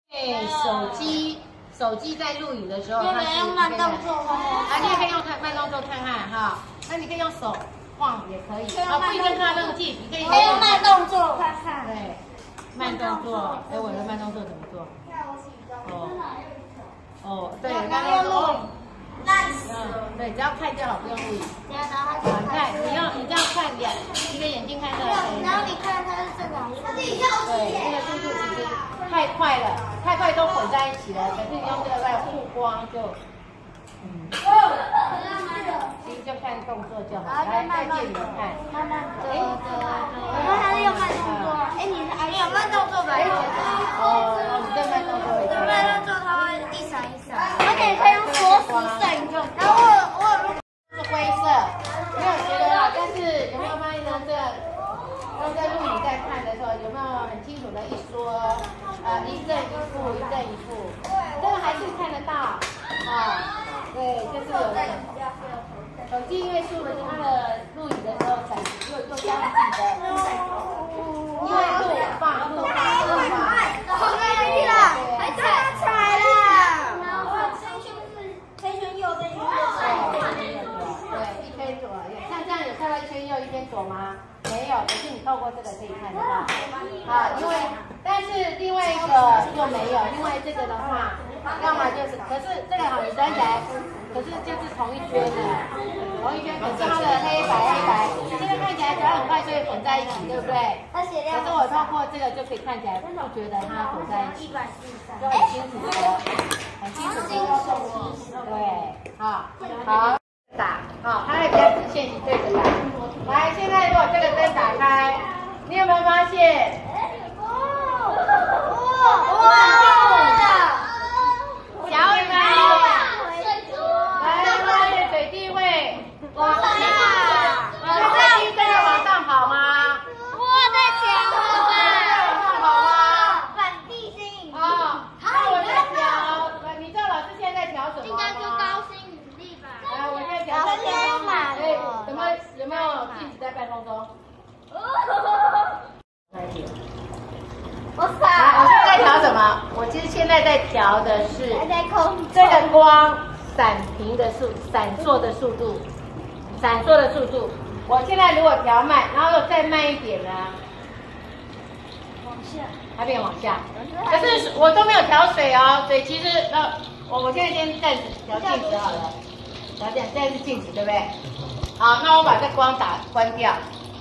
对，手机在录影的时候， 它是用慢动作你也可以用慢动作看看哈。那你可以用手晃也可以，不一定看到那么近，你可以用慢动作看看。 对，慢动作。哎，我的慢动作怎么做？对，刚刚录影。对，只要看就好，不用录影。 你看， 你这样看一个眼睛看着。 然后你看它是正常。 对，这个速度其实太快了，太快都混在一起了。可是你用这个来护光就，其实就看动作就好。来，再借你们看。 慢慢的。然后它是用慢动作。哎，你有慢动作吧？ 你这慢动作。 慢动作它会一闪一闪，而且可以用缩时摄影用。然后我是灰色，没有觉得啦。但是有没有发现呢？当在录影在看的时候，有没有很清楚的一说？一正一负，一正一负，这个还是看得到。对，就是有的。手机因为录的是它的录影的时候闪，如果这样记得，因为录放。 好累了，还踩了。然后黑圈右跟一圈左。 对，一圈左。像这样有看到一圈右一圈左吗？没有，可是你透过这个可以看得到。因为但是另外一个就没有，另外这个的话，要么就是，可是这个好，你转起来，可是就是同一圈的，同一圈，可是它的黑白，现在看起来只要很快就会混在一起，对不对？可是我透过这个就可以看起来，不觉得它混在一起，就很清楚的，很清楚的。对，好，打，它会比较直线，你对着打。来，现在如果这个灯打开，你有没有发现？小雨们，来，发现水滴会往上，水滴真的往上跑吗？ 我在前往上跑吗？ 反地心。 那我在调，你知道老师现在在调什么吗？ 应该是高心引力吧。 来，我在调。有没有一直在半空中？我现在在调什么？我其实现在在调的是这个光闪屏的闪烁的速度。我现在如果调慢，然后再慢一点呢？ 往下。 它变往下。可是我都没有调水哦，水其实我现在先暂时调静止好了。调这样，现在是静止，对不对？好，那我把这光关掉。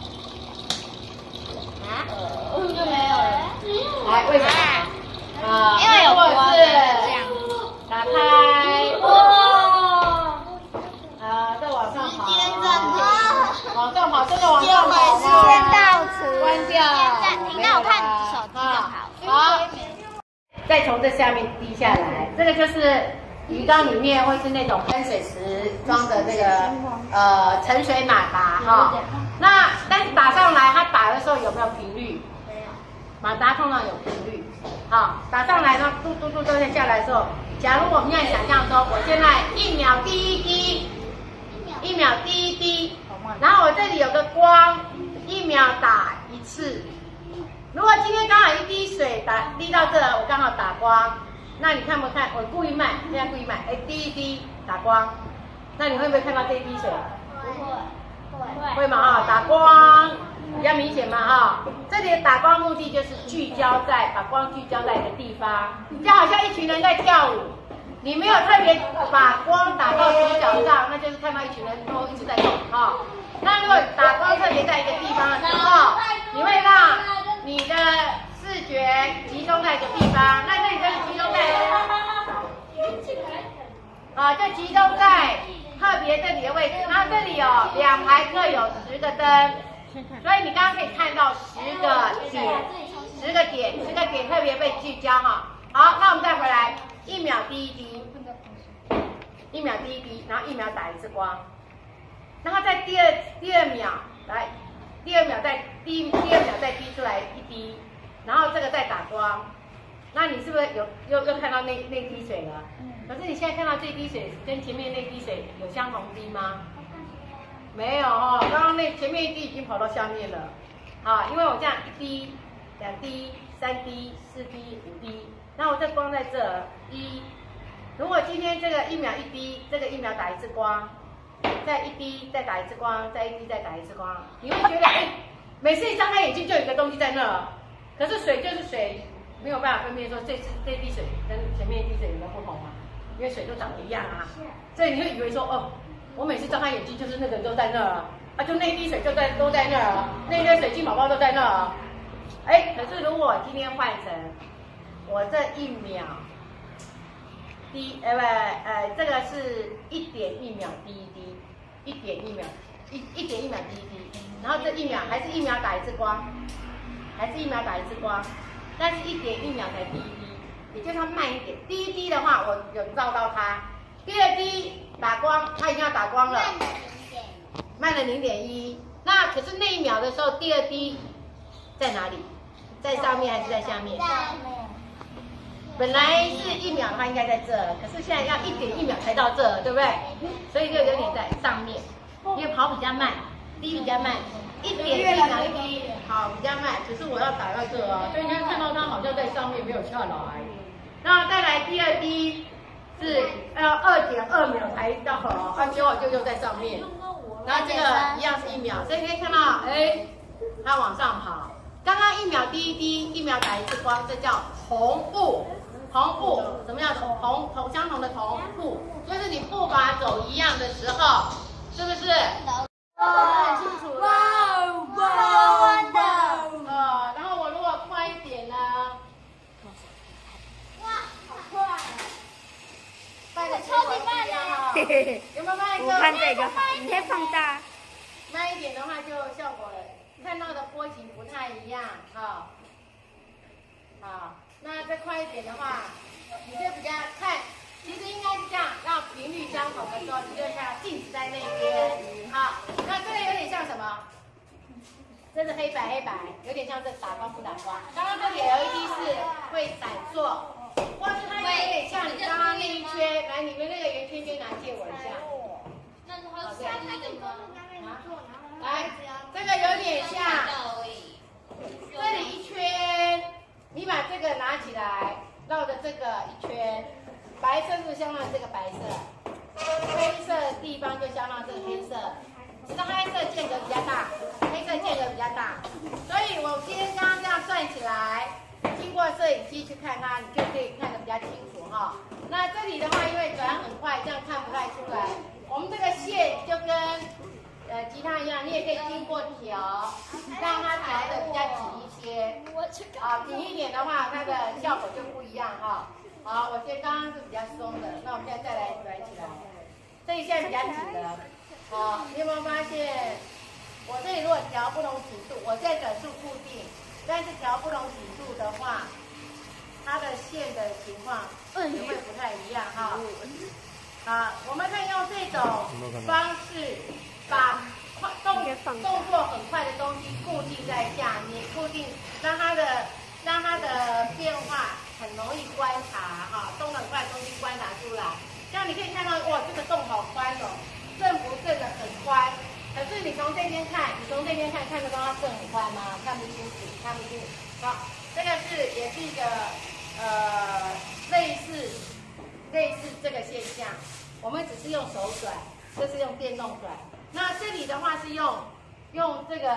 就没有了。 来，为什么？ 因为有光。 打开。再往上跑。往上跑，真的往上跑吗？ 时间到此。 关掉。 暂停，那我看手机就好。 好。再从这下面滴下来，这个就是鱼缸里面会是那种喷水池装的那个沉水马达哈。那但是打上来，它打的时候有没有频率？没有。马达通常有频率。好，打上来呢，嘟嘟嘟都下来的时候，假如我们现在想象中，我现在1秒滴一滴，1秒滴一滴，然后我这里有个光，1秒打一次。如果今天刚好一滴水滴到这，我刚好打光，那你看不看？我故意慢，现在故意慢，滴一滴打光，那你会不会看到这一滴水？ 不会。 会吗？打光比较明显嘛这里的打光目的就是把光聚焦在一个地方，就好像一群人在跳舞，你没有特别把光打到主角上，那就是看到一群人都一直在动那如果打光特别在一个地方的时候，你会让你的视觉集中在一个地方，那这里就是集中在就集中在特别这里的位置，然后这里有2排各有10个灯，所以你刚刚可以看到10个点特别被聚焦好，那我们再回来，1秒滴一滴，1秒滴一滴，然后1秒打一次光，然后在第二秒来，第二秒再滴出来一滴，然后这个再打光，那你是不是又看到那滴水了？可是你现在看到这滴水跟前面那滴水有相同滴吗？没有刚刚前面一滴已经跑到下面了，因为我这样1滴、2滴、3滴、4滴、5滴， 那我这光在这1，如果今天这个1秒1滴，这个1秒打1次光，再1滴再打1次光，再1滴再打1次光，你会觉得每次一张开眼睛就有一个东西在那儿，可是水就是水，没有办法分辨说这滴水跟前面一滴水有没有不同嘛，因为水都长得一样啊，所以你会以为说哦，我每次张开眼睛就是那个都在那儿啊，就那滴水就都在那儿，那堆水晶宝宝都在那儿，可是如果今天换成我这1秒这个是1.1秒滴一滴，1.1秒滴一滴，然后这1秒还是1秒打1次光，但是1.1秒才滴一滴，也就是它慢一点。第一滴的话，我有照到它，第2滴打光，它已经要打光了，慢了0.1。那可是那1秒的时候，第2滴在哪里？在上面还是在下面？本来是1秒的话应该在这，可是现在要1.1秒才到这，对不对？所以就有点在上面，因为跑比较慢，滴比较慢，1.1秒一滴，好比较慢。只是我要打到这啊，所以你看到它好像在上面没有下来。那再来第2滴是要2.2秒才到，结果就又在上面。然后这个一样是1秒，所以你可以看到，它往上跑。刚刚1秒滴一滴，1秒打1次光，这叫同步。什么叫相同的同步？就是你步伐走一样的时候，是不是？很清楚了。然后我如果快一点呢？ 哇，好快！ 快的超级慢的。有没有慢一个？ 我看这个，你可以放大。 慢一点的话就效果看到的波形不太一样，好。那再快一点的话，你就比较看，其实应该是这样，让频率相同的时候，你就看镜子在那边，好，那这个有点像什么？这是黑白，有点像这打光不打光。刚刚这里 LED 是会闪烁，或是它有点像你刚刚那一圈，来，你们那个圆圈圈拿借我一下。 那它是那个吗？ 来，这个有点像，这里一圈。你把这个拿起来，绕着这个一圈，白色就相当于这个白色，黑色的地方就相当于这个黑色，知道黑色间隔比较大，所以我今天刚刚这样算起来，经过摄影机去看它，你就可以看得比较清楚哈。那这里的话，因为转很快，这样看不太出来。我们这个线就跟吉他一样，你也可以经过调，让它调的比较紧一些。紧一点的话，它的效果就不一样哈。好，我先刚刚是比较松的，那我们现在再来转起来。这里现在比较紧的，好，你有没有发现？我这里如果调不同紧度，我现在转速固定，但是调不同紧度的话，它的线的情况也会不太一样哈。好，我们可以用这种方式把动作很快的东西固定在下面，让它的变化很容易观察哈，动得很快的东西观察出来。这样你可以看到，哇，这个洞好宽哦，震不震的很宽。可是你从这边看，看得到它震很宽吗？看不清楚。好，这个也是一个类似这个现象，我们只是用手转，这是用电动转。那这里的话是用这个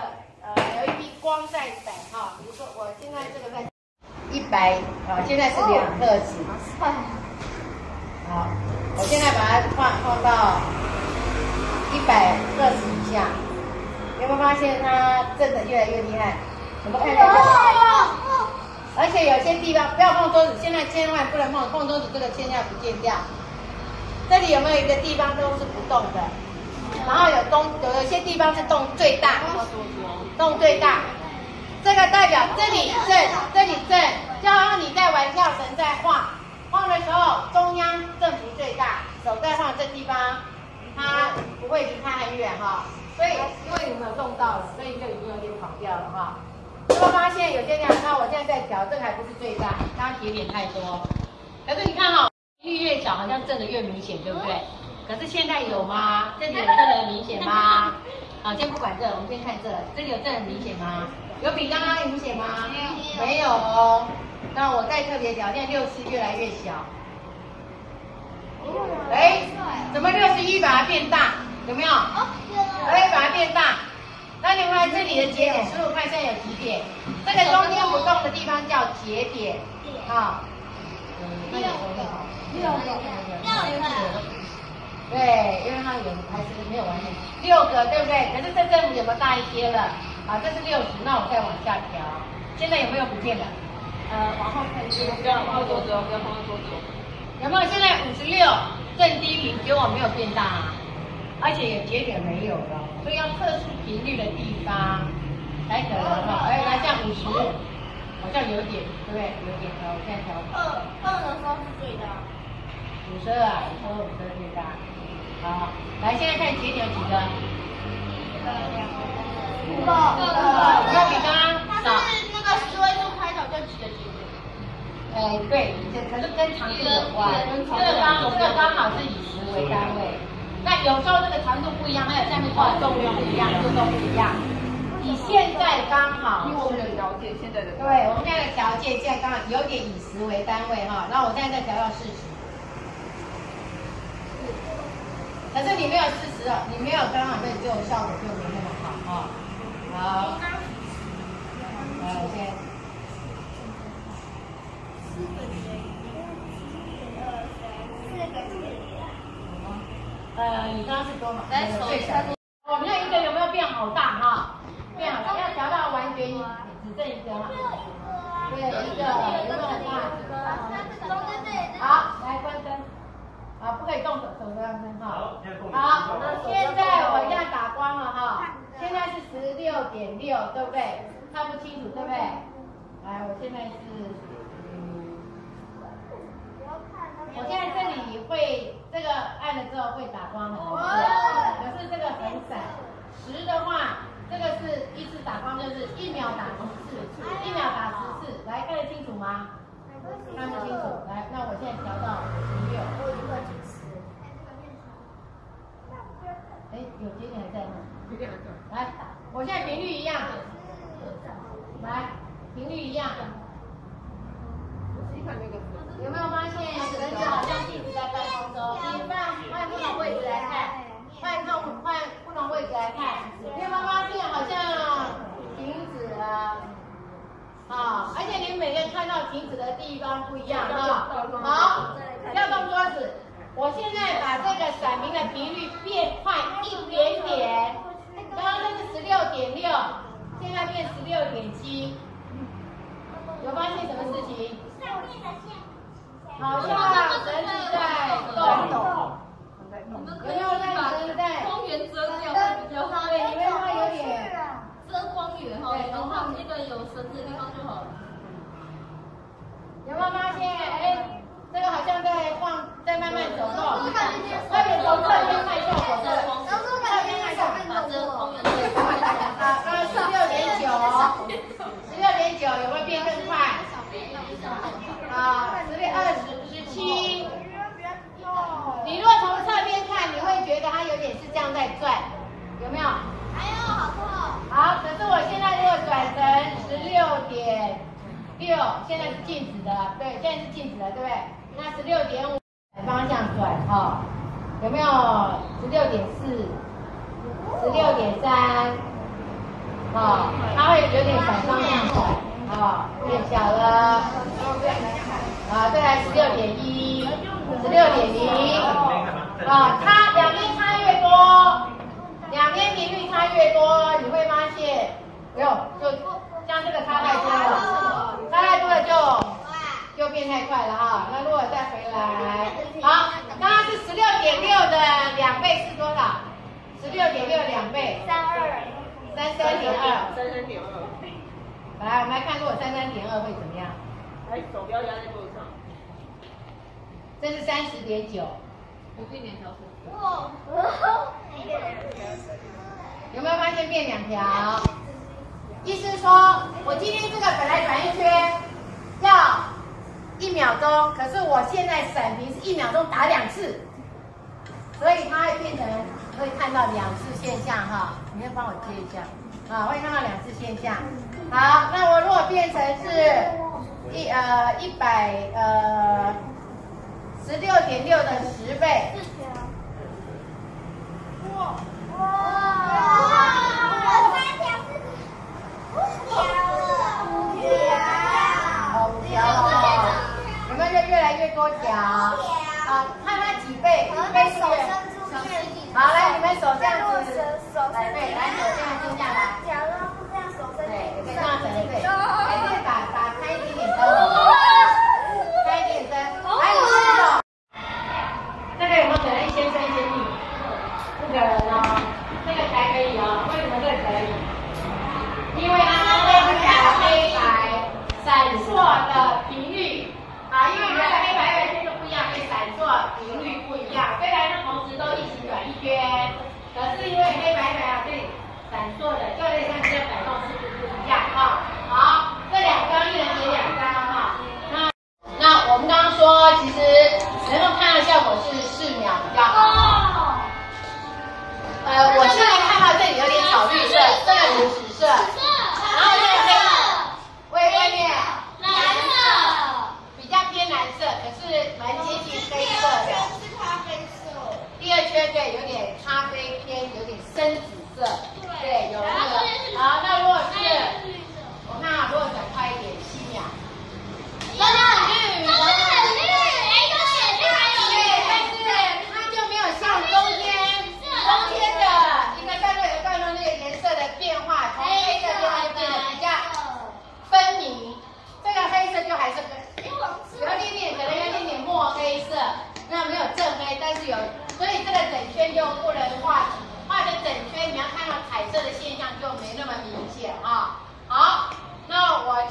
LED 光在闪哈，比如说我现在这个在100现在是2赫兹。好，我现在把它放到100赫兹以下，有没有发现它震得越来越厉害？有没有看到？而且有些地方不要碰桌子，现在千万不能碰桌子，这个千万不见掉。这里有没有一个地方都是不动的？然后有一些地方是动最大，这个代表这里震，就好像你在玩跳绳在晃的时候，中央振幅最大，手在晃这地方，它不会离它很远哈。所以因为你没有动到了，所以就已经有点跑掉了哈。有没有发现有些地方？那我现在在调，这个还不是最大，刚刚节点太多。可是你看哈，频率越小，好像震得越明显，对不对？可是现在有吗？这里有震得很明显吗？好，先不管这，我们先看这里有震得很明显吗？有比刚刚明显吗？没有哦。 那我再特别讲，现在64越来越小。哎，怎么61把它变大？有没有？哎，把它变大。那你看这里的节点，数数看现在有几点？这个中间不动的地方叫节点，啊。6个。对，因为它有还是没有完全6个，对不对？可是这振幅有没有大一些了？啊，这是60，那我再往下调。现在有没有不见了？往后看一下，不要放桌子哦，不要放桌子。有没有？现在56正低频，结果没有变大啊，而且也节点没有了，所以要测试频率的地方才可能哈。哎，来像50，好像有点，对不对？有点，我现在调。 2的时候是最大。 52啊，你说52最大。好，来现在看节点有几个？5个，有没有比刚刚少？ 那个10位数开头就几个节点？ 哎，对，可是跟长度有关，这个刚好是以10为单位。那有时候这个长度不一样，还有下面画的重量不一样，这都不一样。以现在刚好， 因为我们的条件现在的对，我们现在的条件现在刚好有点以10为单位哈。那我现在再调到40。可是你没有40哦，你没有刚好，所以就效果就没那么好哈。好，我先。你刚刚是多少？最小。我们一个有没有变好大哈？变好大，要调到完全只剩一个哈。对，一个有没有很大？好，来关灯。啊，不可以动手，手都要伸哈。好，现在我要打光了哈。现在是16.6，对不对？看不清楚，对不对？来，我现在是，我现在这里会这个按了之后会打光的，可是这个很闪。10的话，这个是一次打光就是1秒打10次，1秒打10次，来看得清楚吗？看不清楚，来，那我现在调到16。哎，有节点还在吗？节点还在。来，我现在频率一样。来，频率一样。有没有发现人就好像一直在半空中？你换不同位置来看，换不同位置来看，你有没有发现好像停止了？啊，而且你每个人看到停止的地方不一样哈。好，要动桌子。我现在把这个闪明的频率变快一点点，刚刚那是16.6，现在变16.7，有发现什么事情？好像绳子在动，有没有在绳在？ 光源遮掉会比较好。 对，你会发现有点遮光源哈，然后那个有绳子的地方就好了。 有没有发现？哎。这个好像在慢慢走动，快点从这边看效果的，这边看效果。刚刚16.9，有没有变更快？啊，17。你如果从侧边看，你会觉得它有点是这样在转，有没有？ 哎呦，好痛！ 好，可是我现在如果转成16.6，现在是静止的，对，现在是静止的，对不对？那16.5方向转哈，有没有16.4、16.3？它会有点反方向转，变小了。再来16.1、16.0，它两边差越多，两边频率差越多，你会发现，就像这个差太多了，差太多了就变太快了哈。那如果再回来，好，刚刚是16.6的2倍是多少？16.6 2倍，33.2。来，我们来看，如果33.2会怎么样？ 来，手不要压在桌子上。 这是30.9。 不必点调整。 有没有发现变2条？意思是说，我今天这个本来转一圈要1秒钟，可是我现在闪屏是1秒钟打2次，所以它会变成会看到2次现象哈。你要帮我接一下，会看到2次现象。好，那我如果变成是 16.6的10倍。 哇！ 5条了，有没有越来越多条？啊，看它几倍？倍数。好，来，你们手这样子，来，对，来手这样伸下来。对，可以这样伸，对，还是打开一点点灯，开一点灯。来，你试手。这个有没有可能一先生一先女？不可能哦，这个才可以哦。为什么这个可以？因为它是黑白闪烁的频率啊，因为原来黑白圈就不一样，所以闪烁频率不一样。虽然它同时都一起转一圈，可是因为黑白啊，对闪烁的就有点像这个摆动速度不一样哈。好，这2张一人叠2张哈。那我们刚刚说，其实能够看到效果是4秒比较好。我现在看到这里有点草绿色，这个是紫色，然后这个黑色，外面蓝色，比较偏蓝色，可是蛮接近黑色的。 是咖啡色。 第2圈对，有点咖啡偏，有点深紫色，对，有那个。好，那如果是我看啊，如果转快一点，7秒。都是很绿，都是很绿，哎，有浅绿还有绿，但是它就没有像中间的一个段落那个颜色的变化，从黑的变化就变得比较分明。这个黑色就还是有点可能有点墨黑色，那没有正黑，但是有，所以这个整圈就不能画的整圈，你要看到彩色的现象就没那么明显啊。好，那我。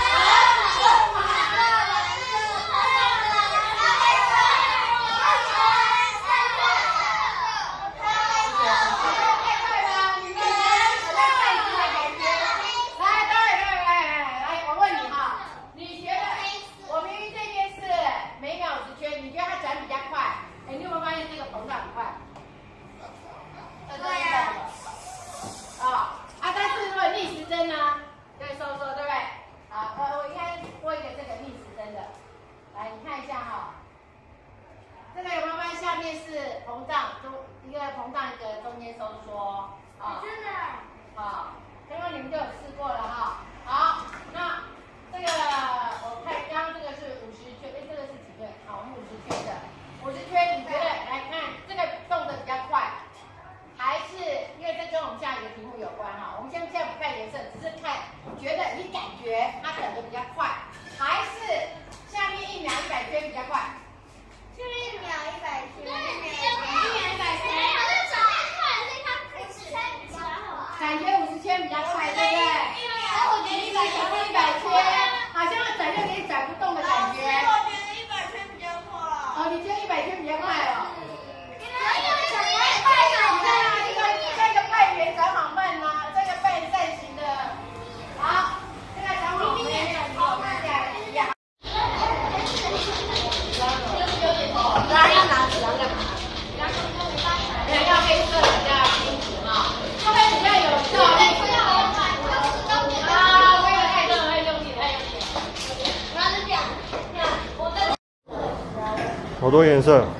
好多颜色。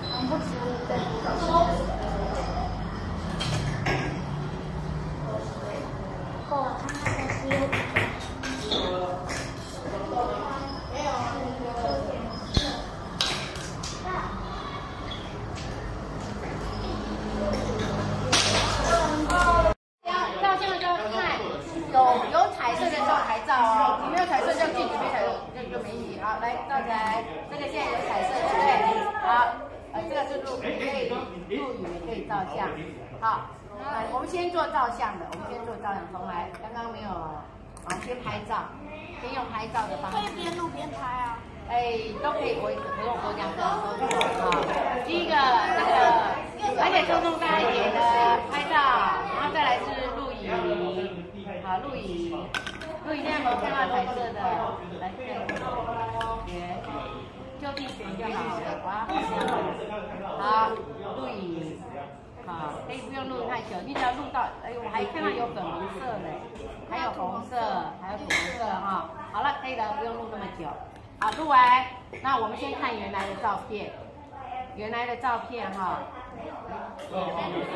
有彩色的时候才照哦，你没有彩色就拒绝，没彩色就没你。好，来照起来，这个现在有彩色，对不对？好，这个是录影，也可以照相。好，我们先做照相的，重来，刚刚没有，先拍照，先用拍照的方式。 可以边录边拍啊。 都可以，我讲这样都做啊。第一个这个，而且重大一点的拍照，然后再来是录影。好，录影现在没有看到彩色的，来选，就地选就好了。哇，好，录影，好，可以不用录太久，你只要录到，我还看到有粉红色的，还有红色，还有土色哈。好了，可以了，不用录那么久。 好，录完。那我们先看原来的照片，原来的照片哈。这个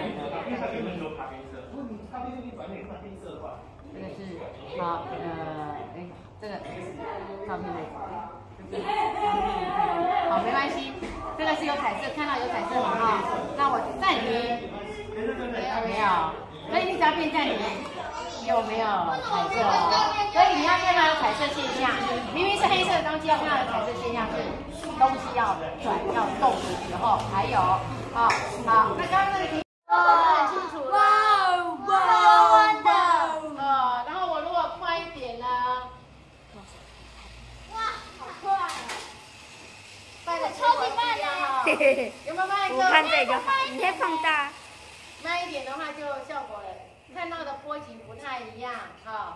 是好，这个照片好，没关系，这个是有彩色，看到有彩色嘛哈？那我暂停，没有，所以你只要变暂停，有没有彩色？所以你要看到有彩色现象，明明是黑色的东西，要看到有彩色现象是东西要转要动的时候，还有，好，那刚刚那个题。很清楚了。然后我如果快一点呢？ 哇，好快！ 快的超级慢的。 有没有慢一个？ 我看这就好，你可以放大。 慢一点的话就效果看到的波形不太一样，好，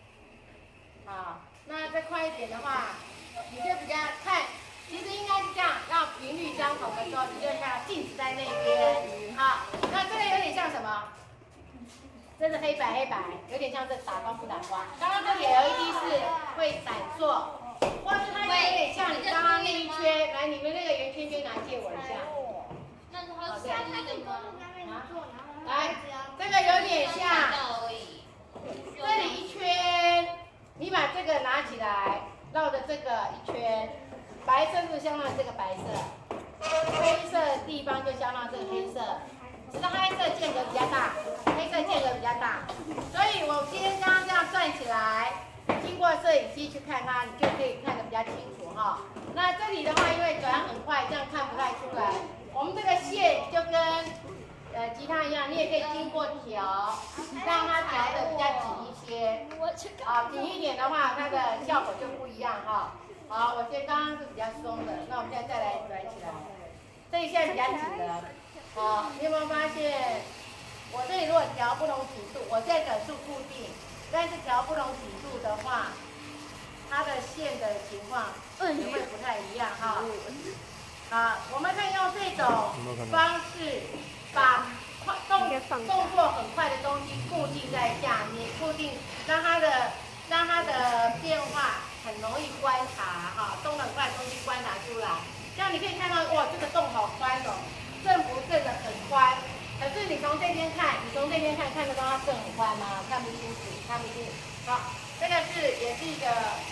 那再快一点的话，你就比较看。其实应该是这样，让频率相同的时候，你就看镜子在那边。好，那这个有点像什么？这是黑白，有点像是打光不打光。刚刚这里 LED 是会闪烁，或是它有点像你刚刚那一圈。来，你们那个圆圈圈拿借我一下。 那它是那个吗？ 来，这个有点像。这里一圈，你把这个拿起来，绕着这个一圈。白色就相当于这个白色，黑色的地方就相当于这个黑色，只是黑色间隔比较大，黑色间隔比较大，所以我今天刚刚这样转起来，经过摄影机去看它，你就可以看得比较清楚哈。那这里的话，因为转很快，这样看不太出来。我们这个线就跟吉他一样，你也可以经过调，让它调的比较紧一些。紧一点的话，它的效果就不一样哈。好，我觉得刚刚是比较松的，那我们现在再来转起来。这里现在比较紧的，好，你有没有发现？我这里如果调不同紧度，我现在转速固定，但是调不同紧度的话，它的线的情况也会不太一样哈。好，我们可以用这种方式把动作很快的东西固定在下面，固定让它的变化。很容易观察哈，动得很快的东西观察出来。这样你可以看到，哇，这个洞好宽哦，振幅振得很宽。可是你从这边看，看得到它振很宽吗？看不清楚，看不清。好，这个也是一个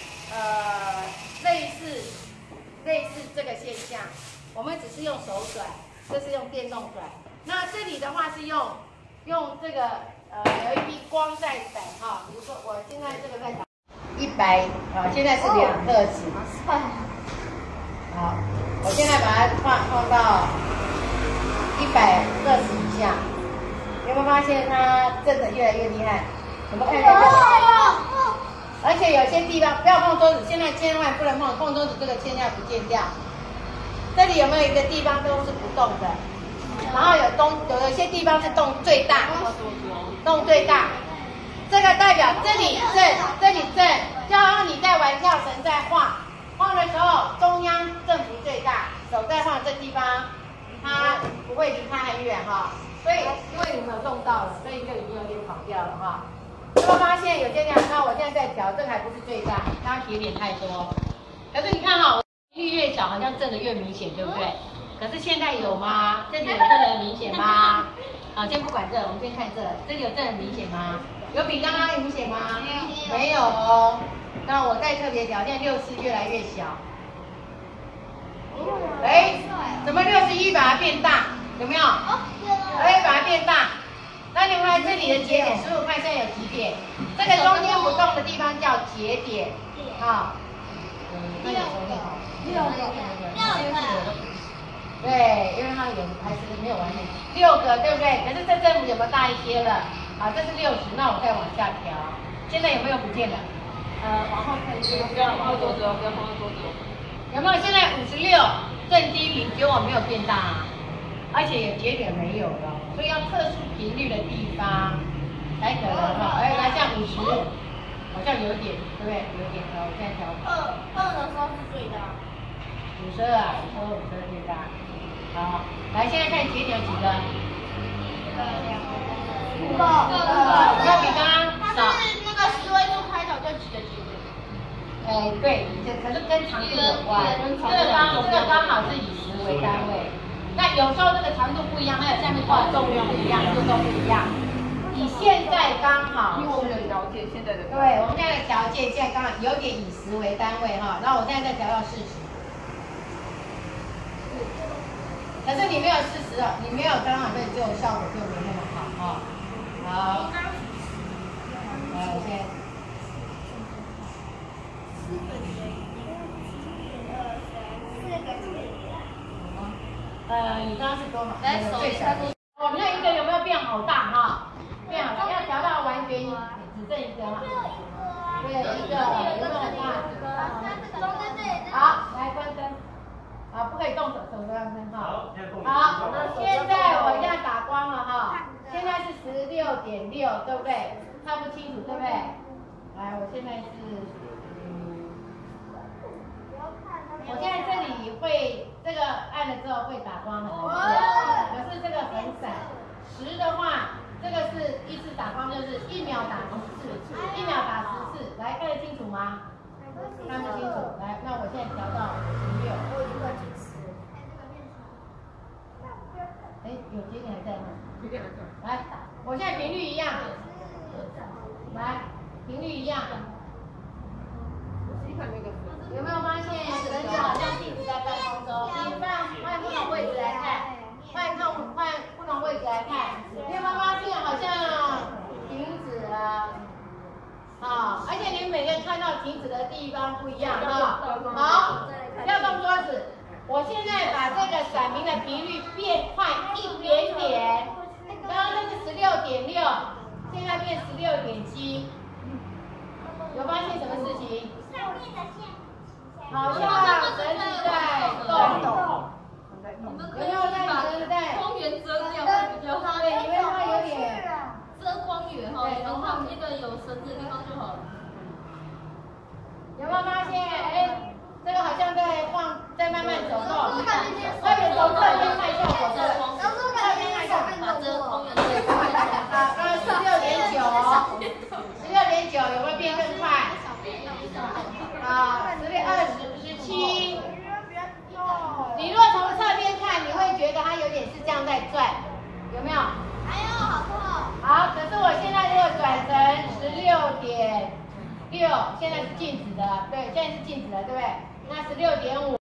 类似这个现象。我们只是用手转，这是用电动转。那这里的话是用这个LED 光在闪哈，比如说我现在这个在打。100现在是2赫兹。好，我现在把它放到120以下，有没有发现它震得越来越厉害？有没有看到这个？而且有些地方不要碰桌子，现在千万不能碰桌子，这个千万不见掉。这里有没有一个地方都是不动的？然后有些地方是动最大，动最大。这个代表这里震，就好像你在玩跳绳在晃的时候，中央振幅最大，手在晃这地方，它不会离开很远哈。所以因为你没有动到了，所以就已经有点跑掉了哈。有没有发现有些地方？那我现在在调，这个还不是最大，刚刚节点太多。可是你看哈，频率越小，好像震得越明显，对不对？可是现在有吗？这里有震得很明显吗？先不管这，我们先看这里有震得很明显吗？有比刚刚明显吗？没有哦。那我再特别调，现在64越来越小。怎么61把它变大？有没有？把它变大。那你们来这里的节点，数看现在有几点？这个中间不动的地方叫节点。好。6个。对，因为它还是没有完全6个，对不对？可是这振幅有没有大一些了？好，这是60，那我再往下调。现在有没有不见了？往后看一下， 不要放到桌子哦，不要放到桌子哦。 有没有？现在56，正低频，结果没有变大，而且也节点没有了，所以要特殊频率的地方才可能哈。来像50，好像有点，对不对？有点我现在调。 2的时候是最大。 52啊，52最大。好，来现在看节点有几个？5个，要比刚刚少。 它是那个10位数开头就几个节点？ 哎，对，可是跟长度有关，这个刚好是以时为单位。那有时候这个长度不一样，还有下面画的重量不一样，这都不一样。以现在刚好， 因为我们的条件现在的对，我们现在的条件现在刚好有点以时为单位哈，然后我现在再调到40。可是你没有40哦，你没有刚好对，就效果就没那么好哈。好，来我先。你刚刚是多少？最小。我们那一个有没有变好大哈？变好大，要调到完全只剩一个哈。对，一个有没有很大？好，来关灯。啊，不可以动手，手都要关哈。好，现在我这样打光了哈。现在是16.6，对不对？看不清楚，对不对？来，我现在是。我现在这里会这个按了之后会打光很明显，可是这个很闪。10的话，这个是一次打光就是1秒打10次，1秒打10次，来看得清楚吗？看不清楚，来，那我现在调到16。哎，有节点还在吗？来，我现在频率一样，来，频率一样。有没有发现人就好像静止在半空中？你换不同位置来看，换不同位置来看，你有没有发现好像停止了？啊，而且你每个人看到停止的地方不一样啊。好，要动桌子。我现在把这个闪明的频率变快一点点，刚刚那是16.6，现在变16.7，有发现什么事情？好像绳子在动，有没有在绳子在？ 光源遮掉会比较好。 对，因为它有点遮光源哈，然后那个有绳子的地方就好了。 有没有发现？哎，这个好像在慢慢走动，快点从侧边看效果的，侧边看效果。 把这个光源遮好，刚刚16.9，有没有变更快？啊，17。你如果从侧边看，你会觉得它有点是这样在转，有没有？ 哎呦，好痛！ 好，可是我现在如果转成16.6，现在是静止的，对，现在是静止的，对不对？那16.5。